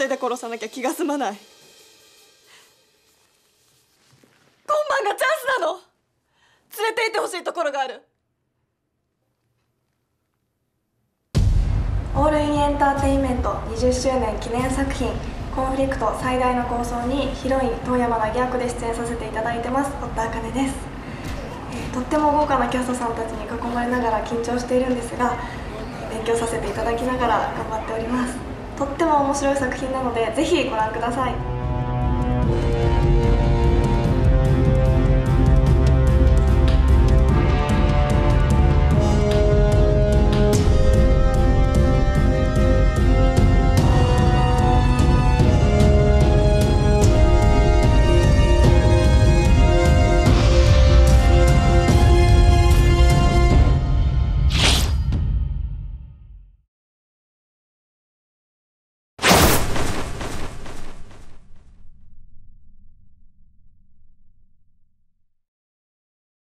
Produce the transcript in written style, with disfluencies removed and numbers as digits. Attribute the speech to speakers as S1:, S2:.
S1: 手で殺さなきゃ気が済まない。今晩がチャンスなの。連れて行ってほしいところがある。
S2: オールインエンターテインメント20周年記念作品コンフリクト最大の構想にヒロイン遠山凪役で出演させていただいてます堀田茜です。とっても豪華なキャストさんたちに囲まれながら緊張しているんですが、勉強させていただきながら頑張っております。とっても面白い作品なのでぜひご覧ください。